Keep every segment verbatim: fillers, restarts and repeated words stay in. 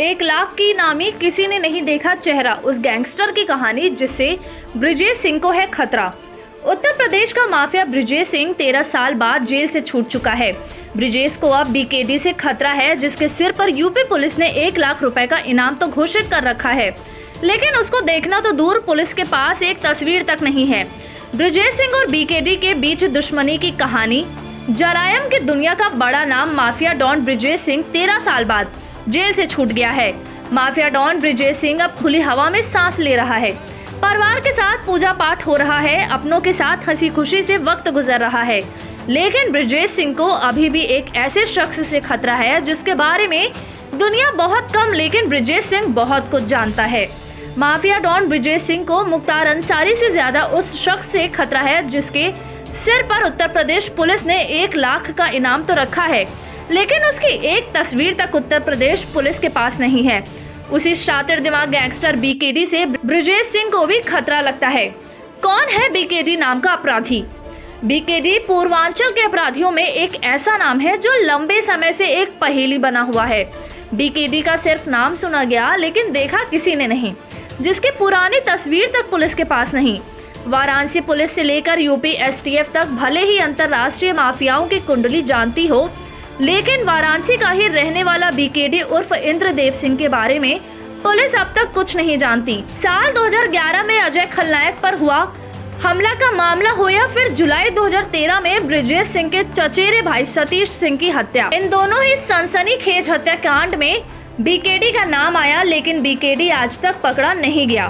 एक लाख की इनामी, किसी ने नहीं देखा चेहरा, उस गैंगस्टर की कहानी जिससे ब्रिजेश सिंह को है खतरा। उत्तर प्रदेश का माफिया ब्रिजेश सिंह तेरह साल बाद जेल से छूट चुका है। ब्रिजेश को अब बीकेडी से खतरा है, जिसके सिर पर यूपी पुलिस ने एक लाख रुपए का इनाम तो घोषित कर रखा है, लेकिन उसको देखना तो दूर, पुलिस के पास एक तस्वीर तक नहीं है। ब्रिजेश सिंह और बीकेडी के बीच दुश्मनी की कहानी। जरायम की दुनिया का बड़ा नाम माफिया डॉन ब्रिजेश सिंह तेरह साल बाद जेल से छूट गया है। माफिया डॉन ब्रिजेश सिंह अब खुली हवा में सांस ले रहा है, परिवार के साथ पूजा पाठ हो रहा है, अपनों के साथ हंसी खुशी से वक्त गुजर रहा है। लेकिन ब्रिजेश सिंह को अभी भी एक ऐसे शख्स से खतरा है जिसके बारे में दुनिया बहुत कम, लेकिन ब्रिजेश सिंह बहुत कुछ जानता है। माफिया डॉन ब्रिजेश सिंह को मुख्तार अंसारी से ज्यादा उस शख्स से खतरा है जिसके सिर पर उत्तर प्रदेश पुलिस ने एक लाख का इनाम तो रखा है, लेकिन उसकी एक तस्वीर तक उत्तर प्रदेश पुलिस के पास नहीं है। उसी शातिर दिमाग गैंगस्टर बीकेडी से ब्रिजेश सिंह को भी खतरा लगता है। कौन है बीकेडी नाम का अपराधी? बीकेडी पूर्वांचल के अपराधियों में एक ऐसा नाम है जो लंबे समय से एक पहेली बना हुआ है। बीकेडी का सिर्फ नाम सुना गया, लेकिन देखा किसी ने नहीं, जिसकी पुरानी तस्वीर तक पुलिस के पास नहीं। वाराणसी पुलिस से लेकर यूपी एसटीएफ तक भले ही अंतर्राष्ट्रीय माफियाओं की कुंडली जानती हो, लेकिन वाराणसी का ही रहने वाला बीकेडी उर्फ इंद्रदेव सिंह के बारे में पुलिस अब तक कुछ नहीं जानती। साल दो हज़ार ग्यारह में अजय खलनायक पर हुआ हमला का मामला हो या फिर जुलाई दो हज़ार तेरह में ब्रिजेश सिंह के चचेरे भाई सतीश सिंह की हत्या, इन दोनों ही सनसनीखेज हत्याकांड में बीकेडी का नाम आया, लेकिन बीकेडी आज तक पकड़ा नहीं गया।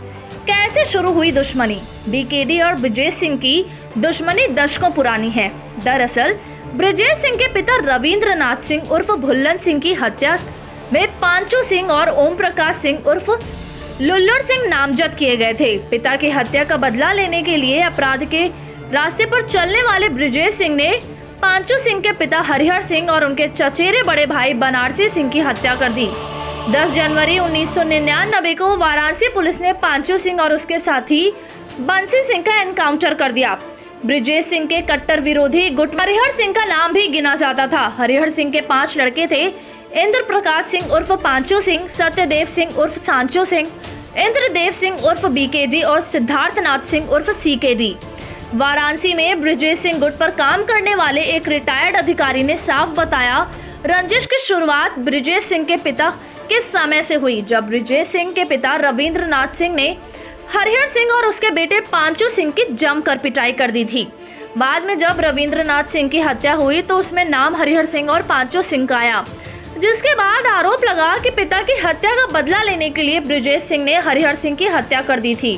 कैसे शुरू हुई दुश्मनी? बीकेडी और ब्रिजेश सिंह की दुश्मनी दशकों पुरानी है। दरअसल ब्रिजेश सिंह के पिता रविंद्रनाथ सिंह उर्फ भुल्लन सिंह की हत्या में पांचू सिंह और ओम प्रकाश सिंह उर्फ लुल्लड़ सिंह नामजद किए गए थे। पिता की हत्या का बदला लेने के लिए अपराध के रास्ते पर चलने वाले ब्रिजेश सिंह ने पांचू सिंह के पिता हरिहर सिंह और उनके चचेरे बड़े भाई बनारसी सिंह की हत्या कर दी। दस जनवरी उन्नीस सौ निन्यानबे को वाराणसी पुलिस ने पांचू सिंह और उसके साथी बंसी सिंह का एनकाउंटर कर दिया। ब्रिजेश सिंह के कट्टर विरोधी गुट हरिहर सिंह का नाम भी गिना जाता था। हरिहर सिंह के पांच लड़के थे: इंद्र प्रकाश सिंह उर्फ पांचू सिंह, सत्यदेव सिंह उर्फ सांचो सिंह, इंद्रदेव सिंह उर्फ बीकेडी और सिद्धार्थनाथ सिंह उर्फ सीकेडी। वाराणसी में ब्रिजेश सिंह गुट पर काम करने वाले एक रिटायर्ड अधिकारी ने साफ बताया, रंजिश की शुरुआत ब्रिजेश सिंह के पिता के समय से हुई, जब ब्रिजेश सिंह के पिता रविंद्रनाथ सिंह ने हरिहर सिंह और उसके बेटे पांचू सिंह की जमकर पिटाई कर दी थी। बाद में जब रविंद्रनाथ सिंह की हत्या हुई तो उसमें नाम हरिहर सिंह और पांचू सिंह का आया, जिसके बाद आरोप लगा कि पिता की हत्या का बदला लेने के लिए ब्रिजेश सिंह ने हरिहर सिंह की हत्या कर दी थी।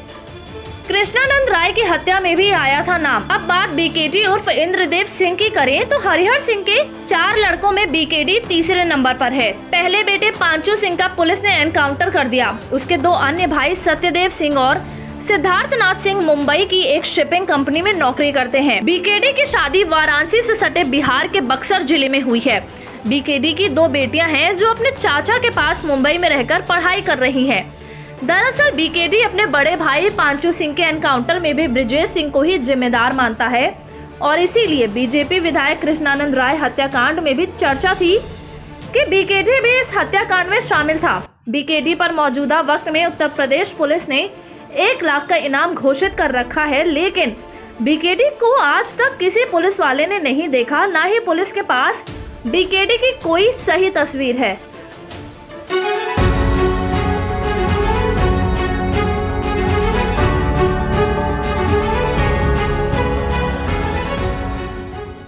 कृष्णानंद राय की हत्या में भी आया था नाम। अब बात बीकेडी उर्फ इंद्रदेव सिंह की करें तो हरिहर सिंह के चार लड़कों में बीकेडी तीसरे नंबर पर है। पहले बेटे पांचू सिंह का पुलिस ने एनकाउंटर कर दिया। उसके दो अन्य भाई सत्यदेव सिंह और सिद्धार्थनाथ सिंह मुंबई की एक शिपिंग कंपनी में नौकरी करते हैं। बीकेडी की शादी वाराणसी से सटे बिहार के बक्सर जिले में हुई है। बीकेडी की दो बेटियां हैं जो अपने चाचा के पास मुंबई में रहकर पढ़ाई कर रही हैं। दरअसल बीकेडी अपने बड़े भाई पांचू सिंह के एनकाउंटर में भी ब्रिजेश सिंह को ही जिम्मेदार मानता है और इसीलिए बीजेपी विधायक कृष्णानंद राय हत्याकांड में भी चर्चा थी कि बीकेडी भी इस हत्याकांड में शामिल था। बीकेडी पर मौजूदा वक्त में उत्तर प्रदेश पुलिस ने एक लाख का इनाम घोषित कर रखा है, लेकिन बीकेडी को आज तक किसी पुलिस वाले ने नहीं देखा, ना ही पुलिस के पास बीकेडी की कोई सही तस्वीर है।